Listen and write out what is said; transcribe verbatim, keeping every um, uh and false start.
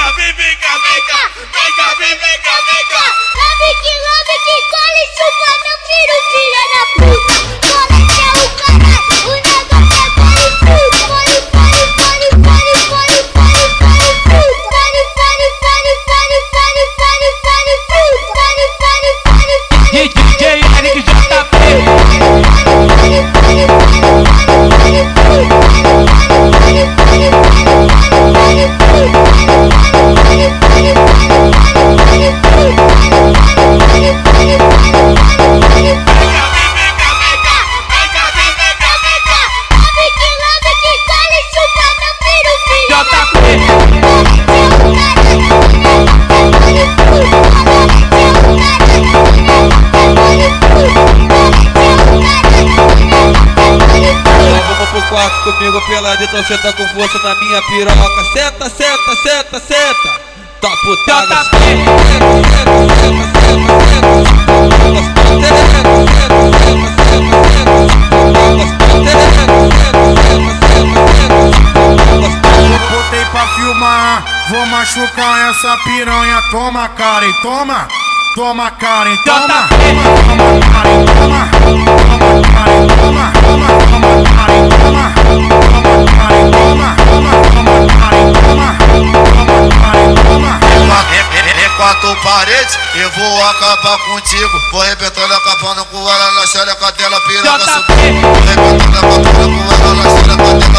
cá, vem, vem cá, vem cá, vem cá, vem, vem cá, vem cá. Lame que lame que cola e chupa, não vira o filho da puta. Cola que é o caralho, o negócio é bole fruto. Bole, bole, bole, bole, bole, bole, bole fruto. Bole, bole, bole, bole, bole, bole, bole fruto. Bole, bole, bole, bole. D J Eric J P. Comigo pelado, então senta com força na minha piroca. Senta, senta, senta, senta. Tá putada. Senta, senta, senta, senta, Eu botei pra filmar, vou machucar essa piranha. Toma, Karen, toma. Toma, Karen, toma. Toma, Karen, toma. Toma, Karen, toma. Toma, toma, Karen, toma. Toma, Karen, toma. Toma, toma, Karen, toma. Toma, Karen, toma. Em quatro paredes, eu vou acabar contigo. Vou arrebentando a capana com ela na xereca dela, piranha subindo. Vou arrebentando a capana com ela na xereca dela.